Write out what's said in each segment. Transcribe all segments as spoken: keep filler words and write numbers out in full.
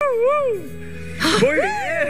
Muy bien.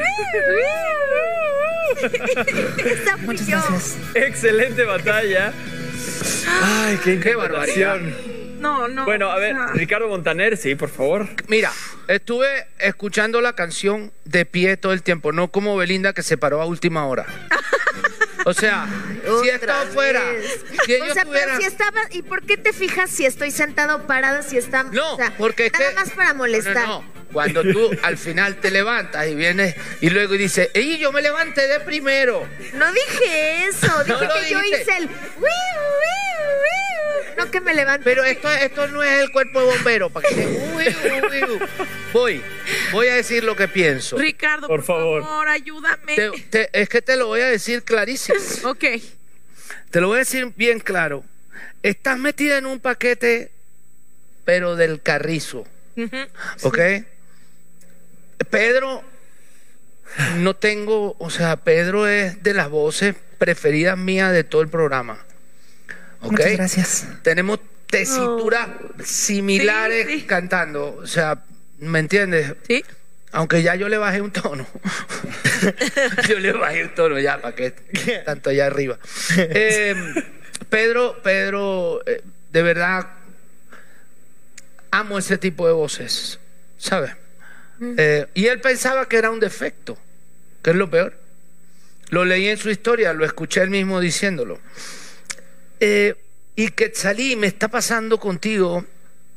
Esa fui Muchas yo. gracias. Excelente batalla. Ay, qué, Qué barbaridad. No, no. Bueno, a ver, o sea, Ricardo Montaner, sí, por favor. Mira, estuve escuchando la canción de pie todo el tiempo, no como Belinda que se paró a última hora. O sea, si otra estaba fuera, vez. si ellos o sea, tuvieran... pero si estaba, ¿y por qué te fijas si estoy sentado o parado, si está, No, o sea, porque es nada que... más para molestar? No, no, no. Cuando tú al final te levantas y vienes y luego dices, ¡ey, yo me levanté de primero! No dije eso, dije No lo que yo dijiste. hice el wiu, wiu, wiu. No que me levanté. Pero esto, esto no es el cuerpo de bombero, para que te... Uy, uy, uy. Voy, voy a decir lo que pienso. Ricardo, Por por, favor. favor, ayúdame. Te- te- es que te lo voy a decir clarísimo. Ok. Te lo voy a decir bien claro. Estás metida en un paquete, pero del carrizo. Ujú. ¿Ok? Pedro, no tengo, o sea, Pedro es de las voces preferidas mías de todo el programa. ¿Ok? Muchas gracias. Tenemos tesituras similares Sí, sí. cantando. O sea, ¿me entiendes? Sí. Aunque ya yo le bajé un tono. Yo le bajé un tono ya, para que tanto allá arriba. Eh, Pedro, Pedro, eh, de verdad, amo ese tipo de voces, ¿sabes? Eh, y él pensaba que era un defecto, que es lo peor. Lo leí en su historia, lo escuché él mismo diciéndolo. Eh, y Quetzalí, me está pasando contigo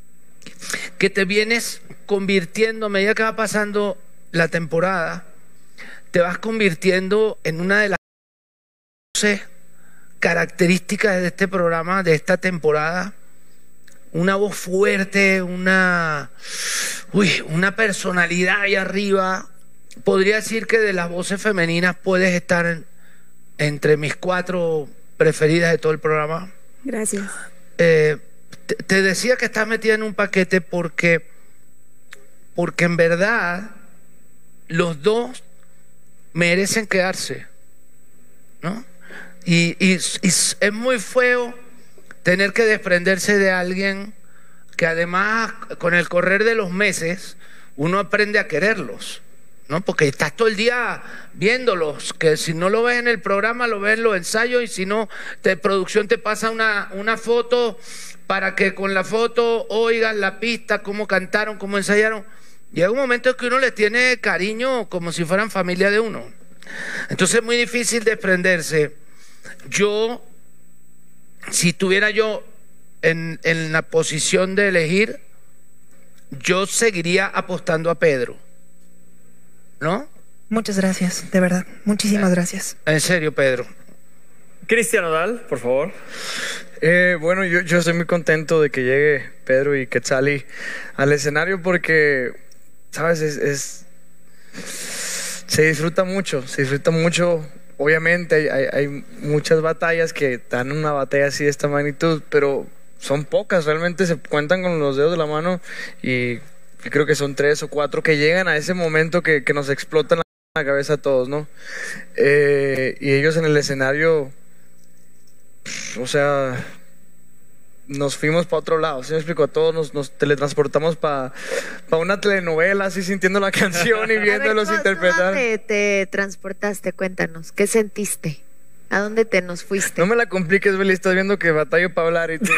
que te vienes convirtiendo, a medida que va pasando la temporada, te vas convirtiendo en una de las voces características de este programa, de esta temporada. Una voz fuerte, una, uy, una personalidad ahí arriba. Podría decir que de las voces femeninas puedes estar en- entre mis cuatro preferidas de todo el programa. Gracias. Eh, te, te decía que estás metida en un paquete porque, porque en verdad los dos merecen quedarse, ¿no? Y, y- y es muy feo tener que desprenderse de alguien que además con el correr de los meses uno aprende a quererlos, ¿no? Porque estás todo el día viéndolos, que si no lo ves en el programa, lo ves en los ensayos, y si no, de producción te pasa una, una foto para que con la foto oigas la pista, cómo cantaron, cómo ensayaron. Llega un momento en que uno les tiene cariño como si fueran familia de uno. Entonces es muy difícil desprenderse. Yo, si tuviera yo en, en la posición de elegir, yo seguiría apostando a Pedro, ¿no? Muchas gracias, de verdad. Muchísimas gracias. En serio, Pedro. Cristian Odal, por favor. Eh, bueno, yo, yo estoy muy contento de que llegue Pedro y Quetzalí al escenario porque, ¿sabes? Es, es- se disfruta mucho, se disfruta mucho. Obviamente hay, hay- hay muchas batallas que dan una batalla así de esta magnitud, pero son pocas, realmente se cuentan con los dedos de la mano y yo creo que son tres o cuatro que llegan a ese momento que, que nos explotan la cabeza a todos, ¿no? Eh, y ellos en el escenario, o sea, nos fuimos para otro lado, ¿sí me explico? A todos nos, nos teletransportamos para pa una telenovela, así sintiendo la canción y A ver, viéndolos ¿tú- tú interpretar. ¿Dónde te transportaste? Cuéntanos. ¿Qué sentiste? ¿A dónde te nos fuiste? No me la compliques, Beli, estás viendo que batallo para hablar y tú...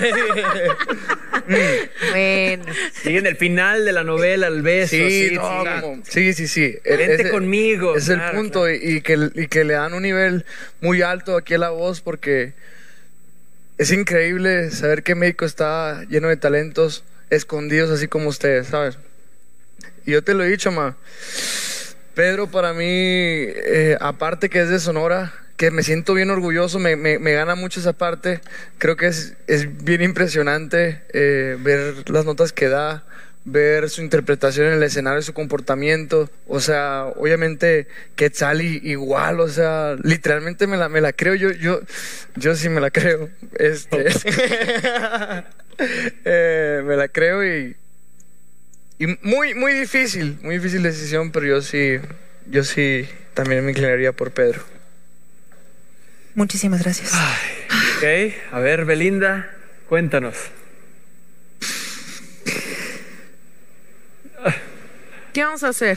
Bueno. Sí, en el final de la novela, el beso. Sí, sí, no, sí. como- sí, sí, sí. Vente Ese- conmigo. Es el claro, punto claro. y, y que, y que le dan un nivel muy alto aquí a la voz porque es increíble saber que México está lleno de talentos escondidos así como ustedes, ¿sabes? Y yo te lo he dicho, ma. Pedro para mí, eh, aparte que es de Sonora, que me siento bien orgulloso, me, me, me gana mucho esa parte. Creo que es, es bien impresionante eh, ver las notas que da, ver su interpretación en el escenario, su comportamiento. O sea, obviamente Quetzalí igual, o sea, literalmente me la, me la creo. Yo, yo, yo sí me la creo. Este, eh, me la creo y, y muy, muy difícil, muy difícil decisión, pero yo sí, yo sí también me inclinaría por Pedro. Muchísimas gracias. Ok, a ver, Belinda, cuéntanos. ¿Qué vamos a hacer?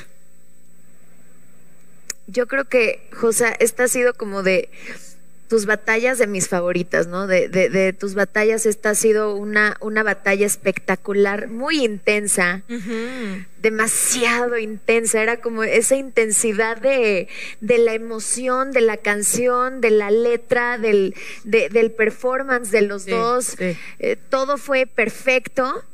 Yo creo que, José, esta ha sido como de tus batallas de mis favoritas, ¿no? De, de, de tus batallas, esta ha sido una, una batalla espectacular, muy intensa, Uh-huh. demasiado intensa. Era como esa intensidad de, de la emoción, de la canción, de la letra, del, de, del performance de los Sí, dos. sí. Eh, todo fue perfecto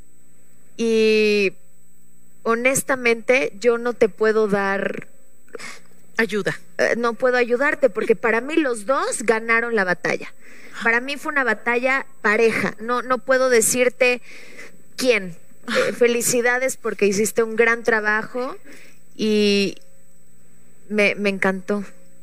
y honestamente yo no te puedo dar... Ayuda. Eh, no puedo ayudarte porque para mí los dos ganaron la batalla. Para mí fue una batalla pareja. No, no puedo decirte quién. Eh, felicidades porque hiciste un gran trabajo y me, me encantó.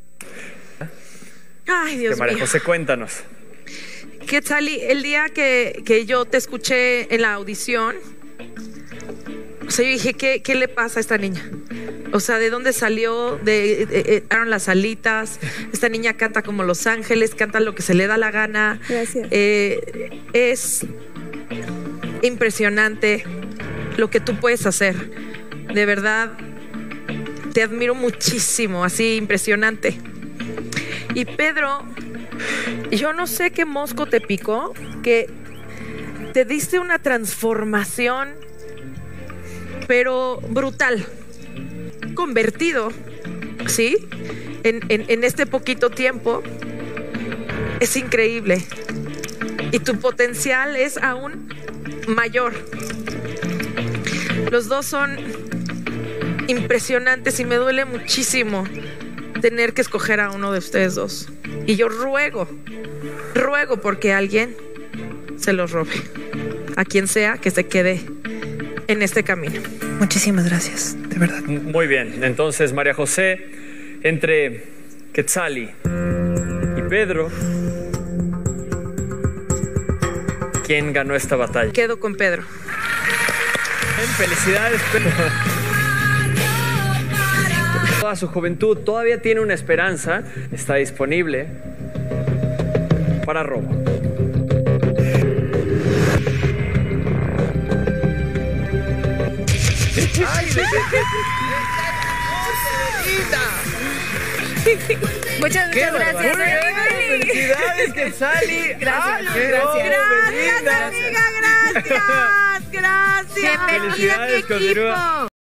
Ay, Dios Que María mío. José, cuéntanos. Quetzali, el día que, que yo te escuché en la audición, o sea, yo dije, ¿qué, qué le pasa a esta niña? O sea, ¿de dónde salió? De, de, de- eran las alitas. Esta niña canta como Los Ángeles, canta lo que se le da la gana. Gracias. Eh, es impresionante lo que tú puedes hacer. De verdad, te admiro muchísimo, así impresionante. Y Pedro, yo no sé qué mosco te picó, que te diste una transformación, pero brutal, convertido, ¿sí? En, en, en este poquito tiempo. Es increíble. Y tu potencial es aún mayor. Los dos son impresionantes y me duele muchísimo tener que escoger a uno de ustedes dos. Y yo ruego, ruego porque alguien se los robe. A quien sea que se quede en este camino. Muchísimas gracias, de verdad. Muy bien, entonces María José, entre Quetzali y Pedro, ¿quién ganó esta batalla? Quedo con Pedro. Bien, felicidades, Pedro. Toda su juventud todavía tiene una esperanza, está disponible para robo. ¡Ay, de Muchas, ¡Qué muchas gracias. barbaridad! ¡Felicidades, Quetzali! Gracias, ¡Ay, gracias. Belinda! Gracias, amiga, gracias. Gracias. Bienvenida a mi Felicidades, continúa. equipo.